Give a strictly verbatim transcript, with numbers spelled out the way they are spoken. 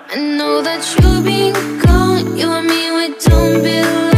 I know that you've been gone. You and me, we don't belong.